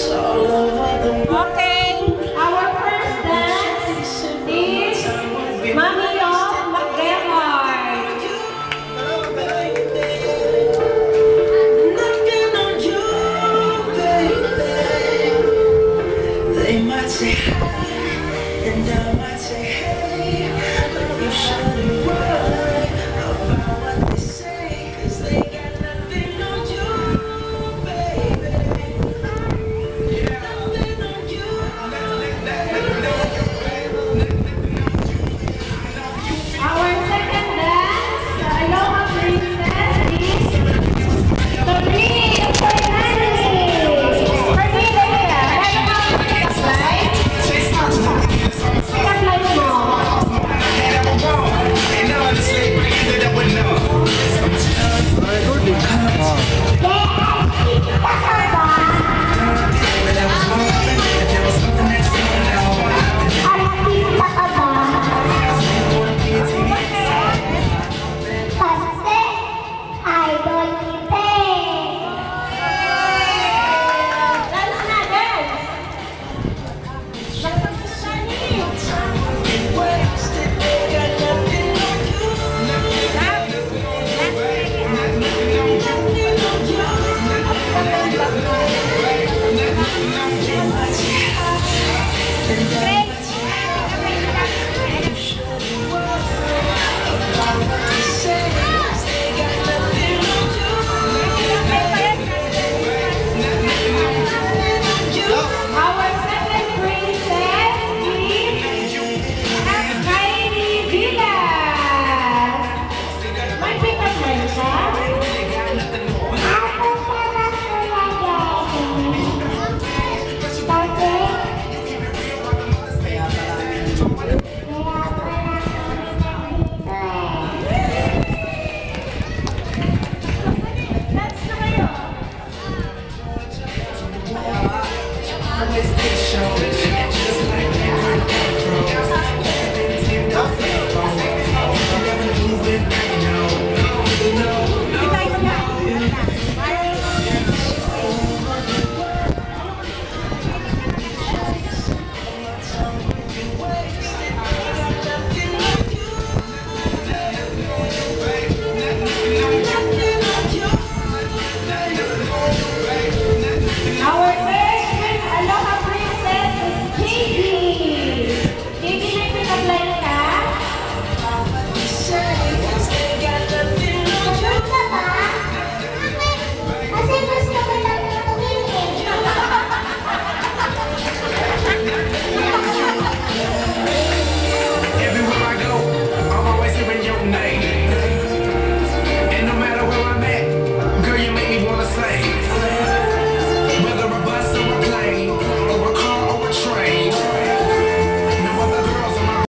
Okay, our first dance is Mommy of McGerhard. They might say hi, and I might say hey, but you shouldn't worry about what they say, 'cause they got nothing on you, baby. Nothing on you, Our second dance, the Aloha Princess, is Doreen Fernandez. Doreen, right? Second line mo. always